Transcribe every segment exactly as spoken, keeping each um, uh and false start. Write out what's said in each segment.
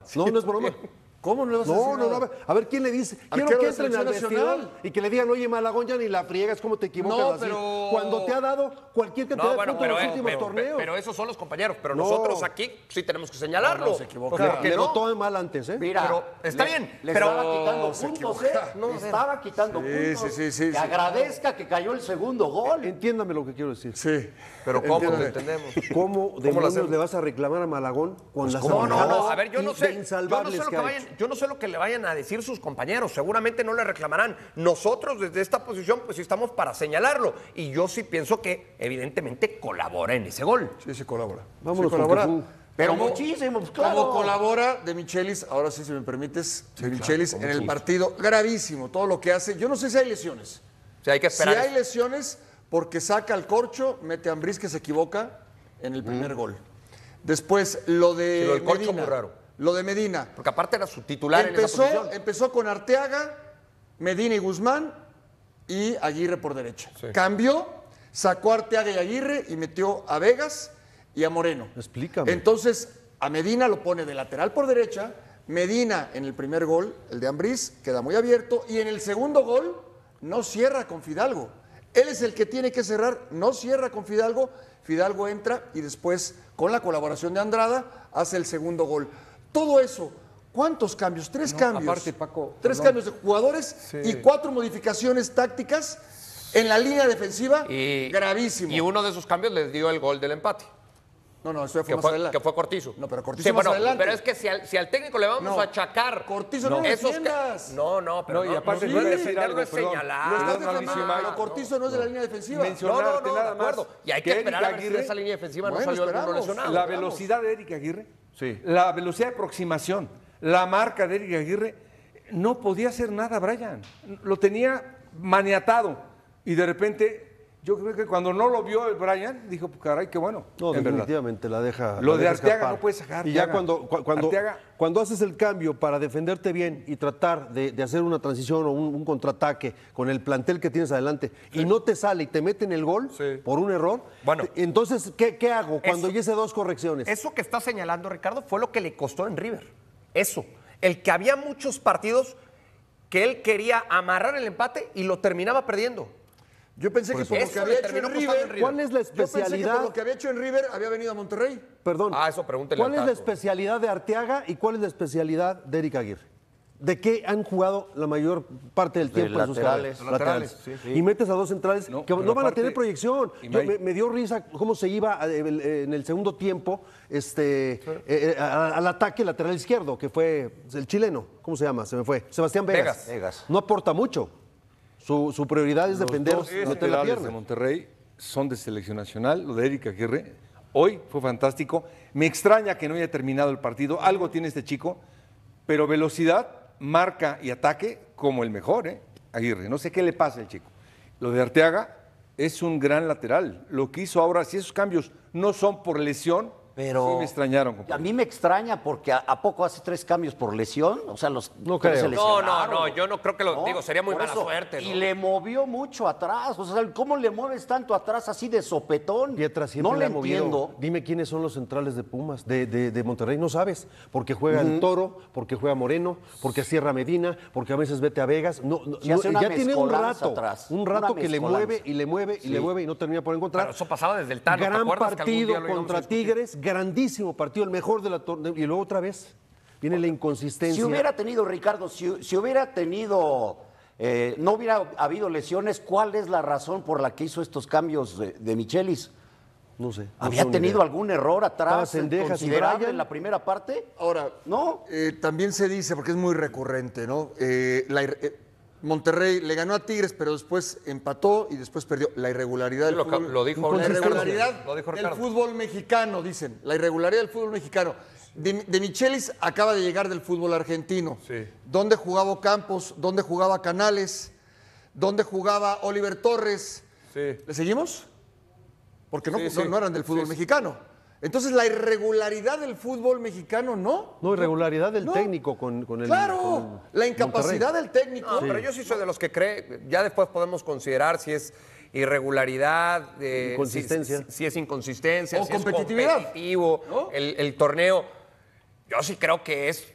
No, no es broma. ¿Cómo no le vas a No, decir no, no. nada? A ver, ¿quién le dice? Quiero Arquero que de entren al selección vestidor nacional. y que le digan, oye, Malagón, ya ni la friegas, ¿cómo te equivocas No, así? pero- Cuando te ha dado cualquier cantidad No, bueno, de puntos en pero, los eh, últimos pero, torneos. pero esos son los compañeros. Pero No. nosotros aquí sí tenemos que señalarlo. No, no, se equivoca. Pues, ¿por le qué no? notó mal antes, ¿eh? Mira, Pero está le- bien, Le pero- estaba quitando se puntos, ¿eh? equivoca. No, le estaba quitando Sí, puntos. sí, sí, sí, que sí. agradezca que cayó el segundo gol. Entiéndame lo que quiero decir. Sí. Pero ¿cómo Entiéndeme. lo entendemos? ¿Cómo lo demonios hacemos? le vas a reclamar a Malagón con las No, no, no. atajadas A ver, yo no de sé. Yo no insalvables sé, lo que que ha vayan, hecho? yo no sé lo que le vayan a decir sus compañeros. Seguramente no le reclamarán. Nosotros, desde esta posición, pues sí estamos para señalarlo. Y yo sí pienso que, evidentemente, colabora en ese gol. Sí, se colabora. Vámonos Sí con colabora. Cafú. Pero ¿Cómo- muchísimo, pues, claro. Como colabora de Michelis, ahora sí, si me permites, de Michelis en el partido, gravísimo todo lo que hace. Yo no sé si hay lesiones. O sea, hay que Si esperar. hay lesiones, porque saca al corcho, mete a Ambriz que se equivoca en el primer gol. Después, lo de Sí, lo del Corcho, Medina. muy raro. Lo de Medina. Porque aparte era su titular en esa Empezó, posición. empezó con Arteaga, Medina y Guzmán y Aguirre por derecha. Sí. Cambió, sacó a Arteaga y Aguirre y metió a Vegas y a Moreno. Explícame. Entonces, a Medina lo pone de lateral por derecha. Medina en el primer gol, el de Ambriz, queda muy abierto. Y en el segundo gol, no cierra con Fidalgo. Él es el que tiene que cerrar, no cierra con Fidalgo. Fidalgo entra y después, con la colaboración de Andrada, hace el segundo gol. Todo eso, ¿cuántos cambios? Tres No, cambios. aparte, Paco, Tres perdón. cambios de jugadores Sí. y cuatro modificaciones tácticas en la línea defensiva. Y, gravísimo. Y uno de esos cambios les dio el gol del empate. No, no, eso ya fue Que más fue, adelante. que fue Cortizo. No, pero Cortizo Sí, más bueno, adelante. Pero es que si al, si al técnico le vamos No. a achacar. Cortizo no lo esos defiendas. ca- No, no, pero No, y no, aparte no, te voy a no, decir defenderlo algo, es perdón. señalar. Lo estás Perdón, defendiendo, Mauricio, pero Cortizo no es de la línea defensiva. Mencionar- No, no, no, Mencionarte de nada más acuerdo. Y hay que que esperar a Eric ver si Aguirre- de esa línea defensiva no Bueno, salió alguno esperamos. lesionado. La Esperamos. velocidad de Eric Aguirre, Sí. la velocidad de aproximación, la marca de Eric Aguirre, no podía hacer nada, Brian. Lo tenía maniatado. Y de repente, yo creo que cuando no lo vio el Brian, dijo, pues, caray, qué bueno. No, en verdad. definitivamente la deja. Lo la de deja Arteaga escapar. no puede sacar Y ya Arteaga. cuando, cu- cuando, Arteaga. cuando haces el cambio para defenderte bien y tratar de, de hacer una transición o un, un contraataque con el plantel que tienes adelante y no te sale y te meten el gol Sí. por un error, Bueno. te- entonces, ¿qué, qué hago cuando Eso- yo hice dos correcciones? Eso que está señalando Ricardo fue lo que le costó en River. Eso. El que había muchos partidos que él quería amarrar el empate y lo terminaba perdiendo. Yo pensé que por lo Eso que le había hecho terminó en costando River, en River. ¿Cuál es la yo pensé que especialidad? por lo que había hecho en River había venido a Monterrey. Perdón. Ah, eso pregúntele ¿Cuál al es la Tato. especialidad de Arteaga y cuál es la especialidad de Eric Aguirre? ¿De qué han jugado la mayor parte del De tiempo en sus laterales. carreras? Laterales, sí, Y metes a dos centrales No, que no pero van a aparte- tener proyección. y Yo- May- me, me dio risa cómo se iba eh, el- eh, en el segundo tiempo este, eh, eh, a- al ataque lateral izquierdo, que fue el chileno. ¿Cómo se llama? Se me fue. Sebastián Vegas. Vegas. Vegas. No aporta mucho. Su, su prioridad es defender, Los dos meter la laterales de pierna. Monterrey son de selección nacional. Lo de Eric Aguirre hoy fue fantástico. Me extraña que no haya terminado el partido. Algo tiene este chico, pero velocidad, marca y ataque como el mejor, ¿eh? Aguirre. No sé qué le pasa al chico. Lo de Arteaga es un gran lateral. Lo que hizo ahora, si esos cambios no son por lesión, Pero sí me extrañaron, a compadre. mí me extraña porque a, ¿a poco hace tres cambios por lesión? O sea, los No tres creo. se No, no, lesionaron. no, yo no creo que lo No, digo, sería muy por mala eso. suerte. Y ¿no? le movió mucho atrás. O sea, ¿cómo le mueves tanto atrás así de sopetón? Pietra siempre no le le ha movido. entiendo. Dime quiénes son los centrales de Pumas, de, de- de Monterrey, no sabes. Porque juega el Toro, porque juega Moreno, porque cierra Medina, porque a veces vete a Vegas. No, no, Sí, hace no, una ya tiene un mezcolanza rato, atrás, un una rato que le mezcolanza. mueve y le mueve y le mueve y no termina por encontrar. Pero eso pasaba desde el Tano, ¿te Gran acuerdas que algún partido día lo íbamos a contra discutir? Tigres, grandísimo partido, el mejor de la torneo. Y luego otra vez viene la inconsistencia. Si hubiera tenido, Ricardo, si, si hubiera tenido, eh, no hubiera habido lesiones, ¿cuál es la razón por la que hizo estos cambios de, de Michelis? No sé. no ¿Había tengo ni tenido idea. algún error Estaba atrás Cendejas y considerable Brian. en la primera parte? Ahora, ¿No? eh, también se dice, porque es muy recurrente, ¿no? Eh, la ir- eh, Monterrey le ganó a Tigres, pero después empató y después perdió. La irregularidad Sí, del lo ca- fútbol. lo dijo la Ricardo. irregularidad Lo dijo del Ricardo. fútbol mexicano, dicen. La irregularidad del fútbol mexicano. De, de Michelis acaba de llegar del fútbol argentino. Sí. ¿Dónde jugaba Campos? ¿Dónde jugaba Canales? ¿Dónde jugaba Oliver Torres? Sí. ¿Le seguimos? Porque no, Sí, no- sí. no eran del fútbol Sí, sí. mexicano. Entonces, la irregularidad del fútbol mexicano, ¿no? No, irregularidad del No. técnico con, con el. Claro, con la incapacidad Monterrey. del técnico. No, pero yo sí soy de los que cree, ya después podemos considerar si es irregularidad, eh, Inconsistencia. Si, si- si es inconsistencia, O si competitividad, es competitivo, ¿no? el, el torneo. Yo sí creo que es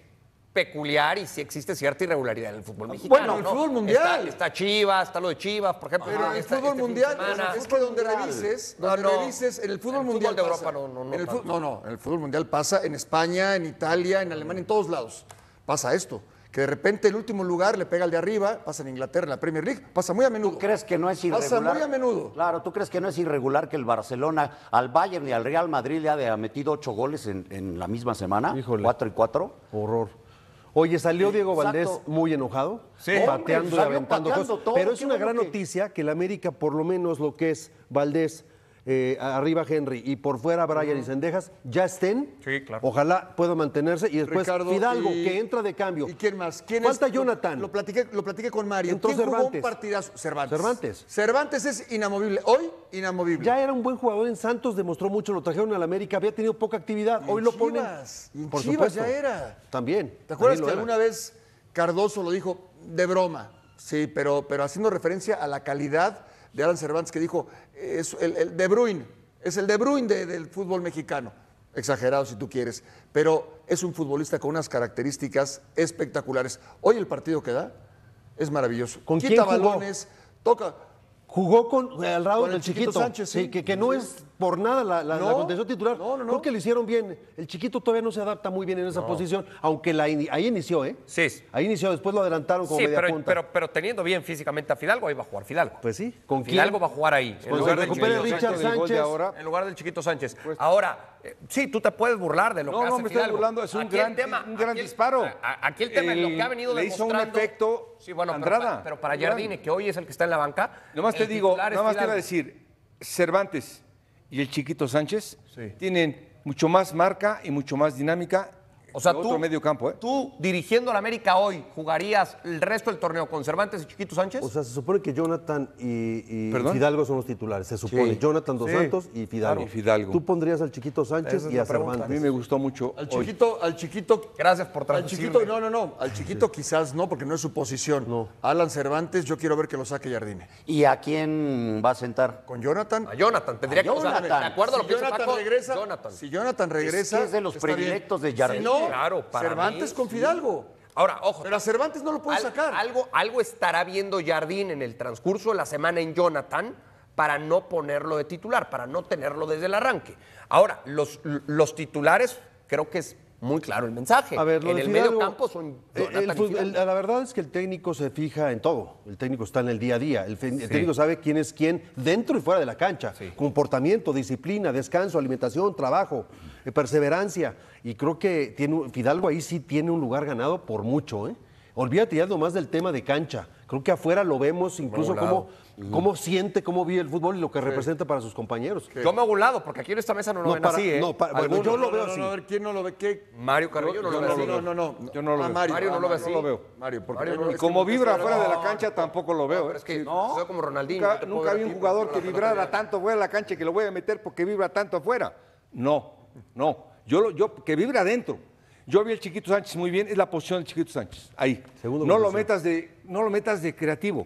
peculiar y sí existe cierta irregularidad en el fútbol mexicano. Bueno, el ¿no? fútbol mundial. Está, está Chivas, está lo de Chivas, por ejemplo. Pero en el Esta- fútbol este fin de mundial, semana. es que donde revises, No, donde no. revises, en el fútbol El fútbol mundial de pasa. Europa no, no, no En el fu- tanto. no, no, en el fútbol mundial pasa, en España, en Italia, en Alemania, en todos lados. Pasa esto, que de repente el último lugar le pega al de arriba, pasa en Inglaterra, en la Premier League, pasa muy a menudo. ¿Tú crees que no es irregular? Pasa muy a menudo. Claro, ¿tú crees que no es irregular que el Barcelona al Bayern y al Real Madrid le ha metido ocho goles en, en la misma semana? Híjole. Cuatro y cuatro. Horror. Oye, salió Sí, Diego Valdés exacto. muy enojado, Sí. pateando Hombre, y salió aventando pateando cosas. todo, Pero es qué una bueno gran que- noticia que el América, por lo menos lo que es Valdés, eh, arriba Henry y por fuera Brian y Cendejas, ya estén. Sí, claro. Ojalá pueda mantenerse. Y después Ricardo, Fidalgo, y- que entra de cambio. ¿Y quién más? ¿Quién Falta es? Lo- Jonathan. Lo, platiqué, lo platiqué con Mario. Entró ¿Quién jugó un Cervantes. partidazo? Cervantes. Cervantes. Cervantes es inamovible. Hoy, inamovible. Ya era un buen jugador en Santos, demostró mucho, lo trajeron al América, había tenido poca actividad. Y en Hoy lo ponen. Chivas, y en por Chivas supuesto. ya era. También. ¿Te acuerdas también que lo era. alguna vez Cardoso lo dijo de broma? Sí, pero, pero haciendo referencia a la calidad de Alan Cervantes, que dijo, es el, el De Bruyne, es el De Bruyne de- del fútbol mexicano. Exagerado si tú quieres, pero es un futbolista con unas características espectaculares. Hoy el partido que da es maravilloso. ¿Con Quita quién jugó? balones, toca. Jugó con al lado Con el del Chiquito chiquito, Sánchez, sí. que, que no Sí. es por nada la, la, No, la contención titular. no, no, no. Creo que lo hicieron bien. El chiquito todavía no se adapta muy bien en esa posición, aunque la ini- ahí inició, ¿eh? Sí. Ahí inició, después lo adelantaron como Sí, media pero, punta. pero, pero teniendo bien físicamente a Fidalgo, ahí va a jugar Fidalgo. Pues sí, ¿con Fidalgo quién? va a jugar ahí. En Cuando lugar se del recupere Chiquito Richard Sánchez. del gol de Sánchez. ahora. En lugar del Chiquito Sánchez. Ahora, eh, sí, tú te puedes burlar de lo No, que no, hace me estoy Fidalgo. burlando, es un Aquí gran- el tema- un gran aquí el- disparo. a- a- Aquí el tema es lo que ha venido Le hizo un demostrando. efecto Sí, bueno, pero Andrada. pa- Pero, para Gran. Jardine, que hoy es el que está en la banca. Nomás te el digo, titular es nada más te iba a Fidalgo. decir, Cervantes y el Chiquito Sánchez tienen mucho más marca y mucho más dinámica O sea, que tú, otro medio campo, ¿eh? tú, dirigiendo a la América hoy, ¿jugarías el resto del torneo con Cervantes y Chiquito Sánchez? O sea, se supone que Jonathan y, y ¿Perdón? Fidalgo son los titulares, se supone. Sí. Jonathan Dos Sí. Santos y Fidalgo. Claro, y Fidalgo. Tú pondrías al chiquito Sánchez Esa es y la a pregunta. A mí Cervantes. me gustó mucho Al hoy. chiquito, al chiquito. Gracias por Al traducirme. chiquito, no, no, no. Al chiquito quizás no, porque no es su posición. No. Alan Cervantes, yo quiero ver que lo saque Jardine. ¿Y a quién va a sentar? Con Jonathan. A Jonathan, tendría A que... o sea, Jonathan. de acuerdo a lo Si que dice Jonathan Paco, regresa, Jonathan. si Jonathan regresa, que es de los está bien. predilectos de Jardine. Si no, Claro, para Cervantes mí, con Fidalgo. Ahora, ojo. Pero a Cervantes no lo puede Al- sacar. Algo, algo estará viendo Jardín en el transcurso de la semana en Jonathan para no ponerlo de titular, para no tenerlo desde el arranque. Ahora, los, los titulares, creo que es muy claro el mensaje. A ver, lo en de el Fidalgo, medio campo son eh, Jonathan el y fut- Fidalgo. el- la verdad es que el técnico se fija en todo. El técnico está en el día a día. El, fe- el técnico sabe quién es quién dentro y fuera de la cancha. Comportamiento, disciplina, descanso, alimentación, trabajo, eh, perseverancia. Y creo que tiene, un- Fidalgo ahí sí tiene un lugar ganado por mucho, ¿eh? Olvídate ya nomás del tema de cancha. Creo que afuera lo vemos incluso cómo, cómo siente, cómo vive el fútbol y lo que representa para sus compañeros. Yo me hago un lado, porque aquí en esta mesa no lo No, ven para- así, ¿eh? no, para- bueno, Algunos. yo lo veo No, no, así. no, a ver, ¿quién no lo ve? ¿Qué? Mario Carrillo no lo ve no, así. no, no, no. Yo no lo Ah, veo. Mario, Mario no lo ve ah, así. No lo veo. Mario, porque Mario no lo Y ve como vibra no, fuera de la no, cancha tampoco lo veo. pero ¿eh? es que Sí. soy como Ronaldinho. Nunca, no te puedo nunca ver vi a un ti, jugador pero que la pelota vibrara viene. tanto fuera de la cancha que lo voy a meter porque vibra tanto afuera. No, no. Yo, lo- yo que vibra adentro. Yo vi al Chiquito Sánchez muy bien, es la posición del Chiquito Sánchez. Ahí. Segundo no lo posición. metas de, no lo metas de creativo.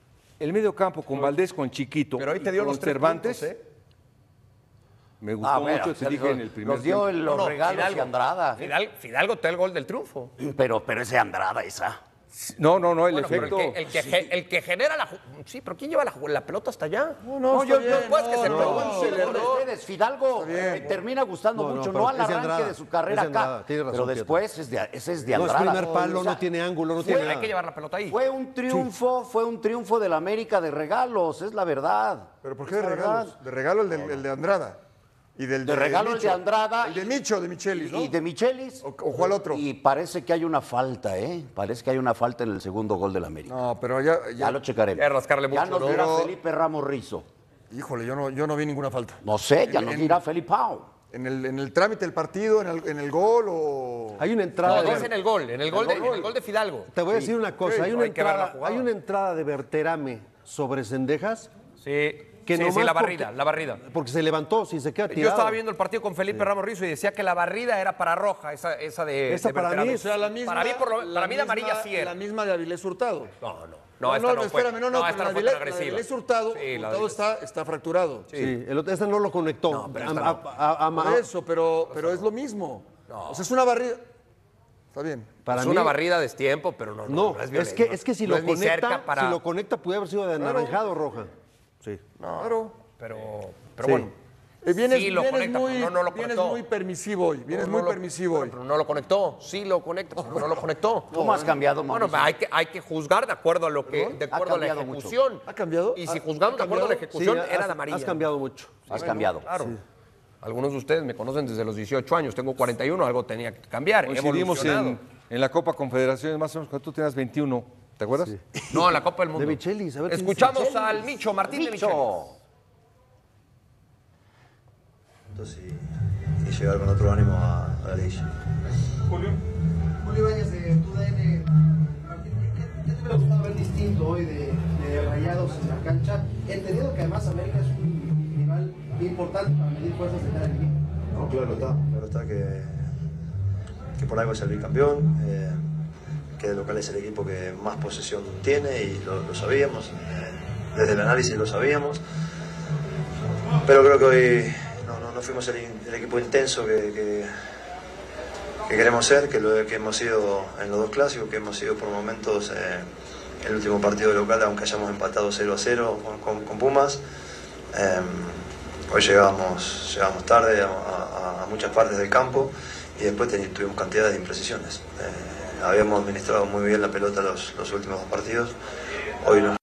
El medio campo con Valdés, con Chiquito, Pero hoy te y dio con los tres Cervantes. puntos, ¿eh? Me gustó Ah, bueno, mucho, te se dije los- en el primer Los dio tiempo. en los No, no, regalos Fidalgo. y Andrada. Fidalgo, Fidalgo te da el gol del triunfo. Pero, pero ese Andrada, esa. No, no, no, el Bueno, pero efecto. el que, el, que, ge- el que genera la... ju- Sí, pero ¿quién lleva la, ju- la pelota hasta allá? No, No, no, yo, está yo- bien, pues que no, se no, pegó no, un no, error. de ustedes, Fidalgo me termina gustando No, no, mucho, pero no al es de arranque Andrada, de su carrera es de acá, Andrada, tiene razón, pero Pietro. después es de, ese es de No es Andrada. primer palo, O sea, no tiene ángulo, no Sí, tiene hay nada. que llevar la pelota ahí. Fue un triunfo, fue un triunfo del América de regalos, es la verdad. ¿Pero por qué Es de la regalos? verdad. De regalo el de, el de Andrada. Y del De regalo el Micho. de Andrada. El de Micho, de Michelis, ¿no? Y de Michelis. ¿O- o cuál otro? Y parece que hay una falta, ¿eh? Parece que hay una falta en el segundo gol del América. No, pero ya, Ya ya lo checaremos. Hay que rascarle Ya mucho, nos ¿no? dirá Pero- Felipe Ramos Rizo. híjole, yo no, yo no vi ninguna falta. No sé, ya En- nos en- dirá Felipe Pau. En el, en el trámite del partido, en el, en el gol o... Hay una entrada. No, de- es en el gol, en el gol, de, en el gol de Fidalgo. Te voy a decir una cosa. Sí, hay, una hay que ver la entrada, jugada. hay una entrada de Berterame sobre Cendejas. Sí, Que sí, nomás sí, la barrida, porque- la barrida. Porque se levantó, si se queda tirado. Yo estaba viendo el partido con Felipe Ramos Rizo y decía que la barrida era para roja, esa, esa de. Esa de para Berterame. mí O sea, la misma... Para mí, por lo- la para mí de misma- amarilla sí era. La misma de Avilés Hurtado. No, no. No, No, esta no, no, fue. espérame, no, no, esta pero no fue la tan de Avilés- la de agresiva. Avilés Hurtado, Sí, la de Hurtado Avilés. está, está fracturado. Sí, el otro, esa no lo conectó. No, pero A- esta a- no. a- a- Por eso, pero, pero es lo mismo. O sea, es una barrida... Está bien. Para es mí, una barrida de tiempo, pero no, no, No, no es es, violento. que, es que si No lo es ni cerca conecta, para... si lo conecta puede haber sido de anaranjado o roja. Sí. Claro. Pero, pero Sí. bueno. Eh, vienes, sí lo vienes conecta, muy, pero no, no lo vienes conectó. muy permisivo hoy. Vienes No, muy no lo- permisivo bueno, hoy. pero no lo conectó. Sí lo conecta, pero no lo conectó. ¿Cómo has cambiado, Bueno, Mauricio? hay que, hay que juzgar de acuerdo a lo que, de Ha acuerdo a la cambiado mucho. ejecución. ¿Ha cambiado? Y si ¿Ha- juzgamos de ha acuerdo a la cambiado? ejecución, Sí, era has, de amarilla. has cambiado mucho. Has cambiado. Claro. Algunos de ustedes me conocen desde los dieciocho años, tengo cuarenta y uno, algo tenía que cambiar. He Coincidimos evolucionado. en, en la Copa Confederaciones, más o menos cuando tú tenías veintiuno, ¿te acuerdas? No, en la Copa del Mundo. De Michelis, a ver qué dice Escuchamos Michelis. al Micho, Martín de Michelis. Micho. Y, y llegar con otro ánimo a, a la liguilla. Julio Ibáñez de tu D N. Martín, ¿qué, qué te hubiera gustado ver distinto hoy de, de Rayados en la cancha? Entendiendo que además América es un rival importante para medir fuerzas de cada equipo. No, claro está, claro está que, que por algo es el bicampeón, eh, que de local es el equipo que más posesión tiene y lo, lo sabíamos, eh, desde el análisis lo sabíamos, pero creo que hoy no, no, no fuimos el, el equipo intenso que, que, que queremos ser, que lo que hemos sido en los dos clásicos, que hemos sido por momentos eh, el último partido local, aunque hayamos empatado cero a cero con, con, con Pumas. Eh, Hoy llegábamos, llegábamos tarde a, a, a muchas partes del campo y después tuvimos cantidad de imprecisiones. Eh, habíamos administrado muy bien la pelota los, los últimos dos partidos. Hoy no.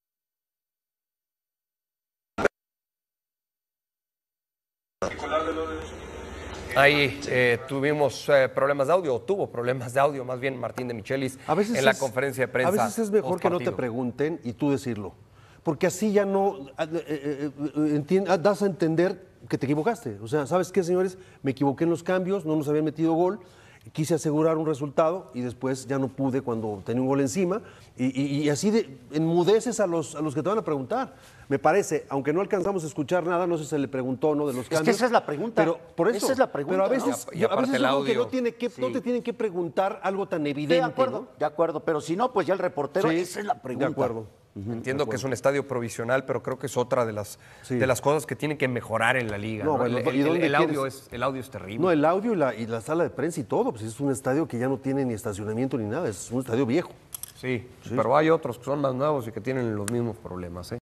Ahí eh, tuvimos eh, problemas de audio, o tuvo problemas de audio, más bien Martín de Michelis, A veces en la es- conferencia de prensa. A veces es mejor post que no te partido. pregunten y tú decirlo. Porque así ya no eh, eh, eh, entien- ah, das a entender que te equivocaste. O sea, ¿sabes qué, señores? Me equivoqué en los cambios, no nos habían metido gol, quise asegurar un resultado y después ya no pude cuando tenía un gol encima. Y, y- y así de, enmudeces a los, a los que te van a preguntar. Me parece, aunque no alcanzamos a escuchar nada, no sé si se le preguntó no de los que cambios. esa es la pregunta. Pero por eso. Esa es la pregunta, Pero a ¿no? veces, Y a- y a aparte veces el yo creo que audio. no, tiene que no te tienen que preguntar algo tan De evidente. acuerdo, ¿no? de acuerdo, pero si no, pues ya el reportero, Sí, esa es la pregunta. De acuerdo. Entiendo que es un estadio provisional, pero creo que es otra de las, Sí. de las cosas que tienen que mejorar en la liga. No, ¿no? bueno, el, ¿y el- dónde el audio quieres? es, el audio es terrible. No, el audio y la, y la sala de prensa y todo, pues es un estadio que ya no tiene ni estacionamiento ni nada, es un estadio viejo. Sí, pero hay otros que son más nuevos y que tienen los mismos problemas. ¿eh?